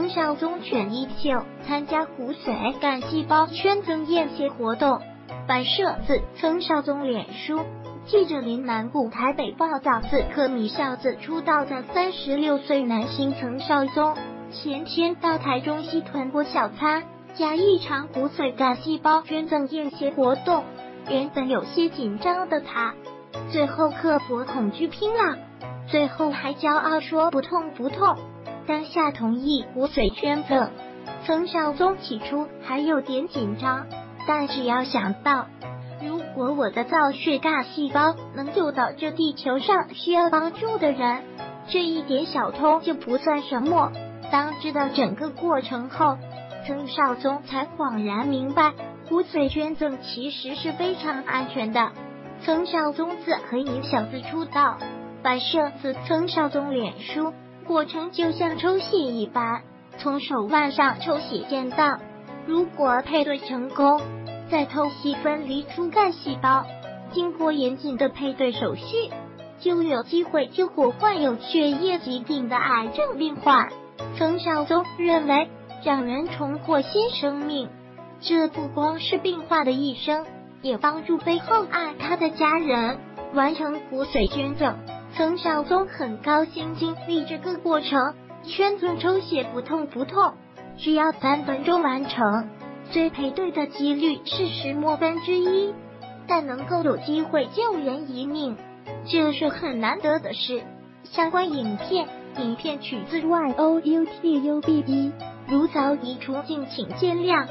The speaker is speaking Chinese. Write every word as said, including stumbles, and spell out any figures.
曾孝宗全衣袖参加骨髓干细胞捐赠验血活动。版摄自曾孝宗脸书。记者林南部台北报道，自科米孝子出道的三十六岁男星曾孝宗，前天到台中西屯国小参加一场骨髓干细胞捐赠验血活动。原本有些紧张的他，最后克服恐惧拼了，最后还骄傲说不痛不痛。当下同意骨髓捐赠，曾孝宗起初还有点紧张，但只要想到如果我的造血干细胞能救到这地球上需要帮助的人，这一点小痛就不算什么。当知道整个过程后，曾孝宗才恍然明白，骨髓捐赠其实是非常安全的。曾孝宗自科米小子出道，版摄自曾孝宗脸书。过程就像抽血一般，从手腕上抽血见到，如果配对成功，再透析分离出干细胞，经过严谨的配对手续，就有机会救活患有血液疾病的癌症病患。曾孝宗认为，让人重获新生命，这不光是病患的一生，也帮助背后爱他的家人完成骨髓捐赠。曾孝宗很高兴经历这个过程，捐赠抽血不痛不痛，只要三分钟完成，最配对的几率是十莫分之一，但能够有机会救人一命，这是很难得的事。相关影片，影片取自 Y O U T U B E， 如早移除，敬请见谅。